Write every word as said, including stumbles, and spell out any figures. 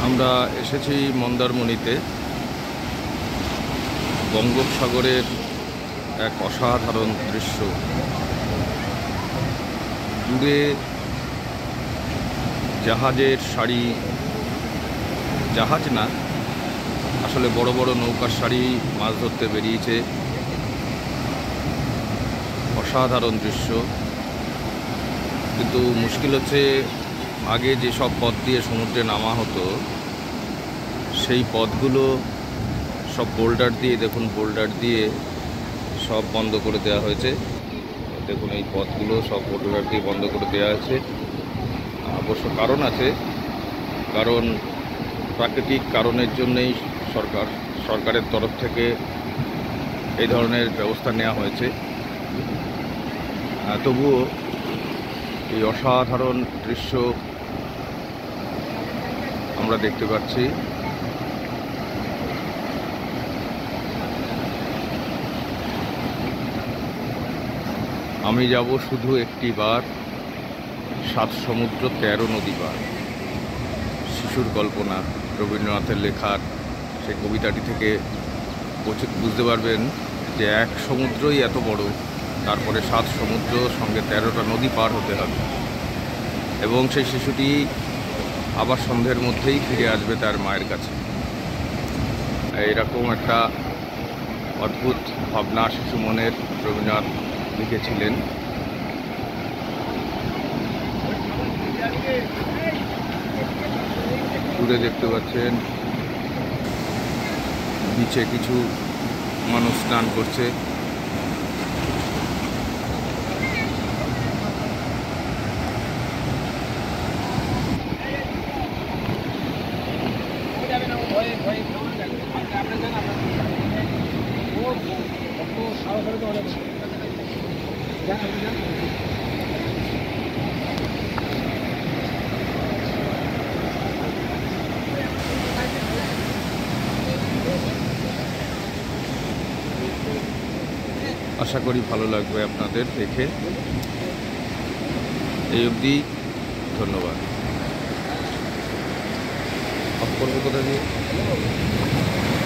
আমরা এসেছি মন্দারমণিতে। বঙ্গোপসাগরের এক অসাধারণ দৃশ্য। দূরে জাহাজের সারি, জাহাজ না আসলে বড় বড় নৌকার সারি মাছ ধরতে বেরিয়েছে। অসাধারণ দৃশ্য। কিন্তু মুশকিল হচ্ছে, আগে যেসব পথ দিয়ে সমুদ্রে নামা হতো সেই পথগুলো সব বোল্ডার দিয়ে, দেখুন বোল্ডার দিয়ে সব বন্ধ করে দেওয়া হয়েছে। দেখুন এই পথগুলো সব বোল্ডার দিয়ে বন্ধ করে দেওয়া হয়েছে। অবশ্য কারণ আছে, কারণ প্রাকৃতিক কারণের জন্যই সরকার সরকারের তরফ থেকে এই ধরনের ব্যবস্থা নেওয়া হয়েছে। তবুও এই অসাধারণ দৃশ্য আমরা দেখতে পাচ্ছি। আমি যাব শুধু একটি বার, সাত সমুদ্র তেরো নদী পার। শিশুর কল্পনা, রবীন্দ্রনাথের লেখার সেই কবিতাটি থেকে বুঝতে পারবেন যে এক সমুদ্রই এত বড়, তারপরে সাত সমুদ্র সঙ্গে তেরোটা নদী পার হতে হবে, এবং সেই শিশুটি আবার সন্ধ্যের মধ্যেই ফিরে আসবে তার মায়ের কাছে। এরকম একটা অদ্ভুত ভাবনা শিশু মনের রবীন্দ্রনাথ লিখেছিলেন। দূরে দেখতে পাচ্ছেন বিচে কিছু মানুষ স্নান করছে। আশা করি ভালো লাগবে আপনাদের দেখে। এই অবধি, ধন্যবাদ। অফ করবো কোথা দিয়ে?